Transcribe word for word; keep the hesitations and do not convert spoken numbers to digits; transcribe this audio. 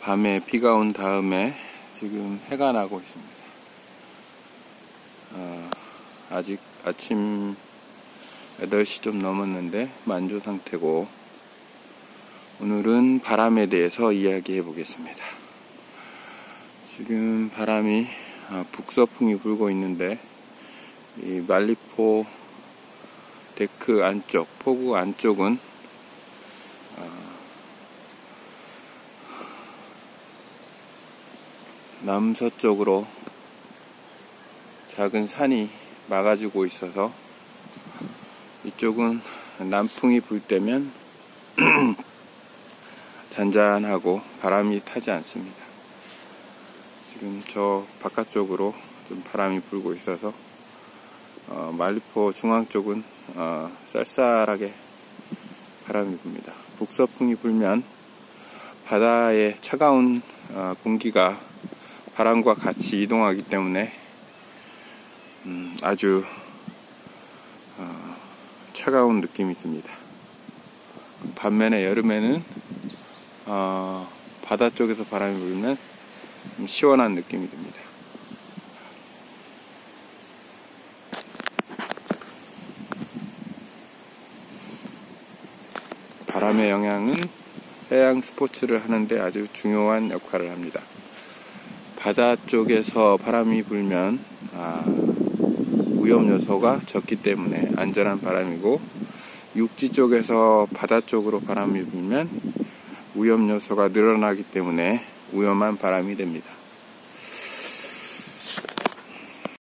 밤에 비가 온 다음에 지금 해가 나고 있습니다. 어, 아직 아침 여덟 시 좀 넘었는데 만조 상태고, 오늘은 바람에 대해서 이야기해 보겠습니다. 지금 바람이 북서풍이 불고 있는데, 이 말리포 데크 안쪽, 포구 안쪽은 남서쪽으로 작은 산이 막아주고 있어서 이쪽은 남풍이 불 때면 잔잔하고 바람이 타지 않습니다. 지금 저 바깥쪽으로 좀 바람이 불고 있어서 어, 말리포 중앙 쪽은 어, 쌀쌀하게 바람이 붑니다. 북서풍이 불면 바다의 차가운 어, 공기가 바람과 같이 이동하기 때문에 음, 아주 어, 차가운 느낌이 듭니다. 반면에 여름에는 어, 바다 쪽에서 바람이 불면 좀 시원한 느낌이 듭니다. 바람의 영향은 해양 스포츠를 하는데 아주 중요한 역할을 합니다. 바다 쪽에서 바람이 불면 아, 위험 요소가 적기 때문에 안전한 바람이고, 육지 쪽에서 바다 쪽으로 바람이 불면 위험 요소가 늘어나기 때문에 위험한 바람이 됩니다.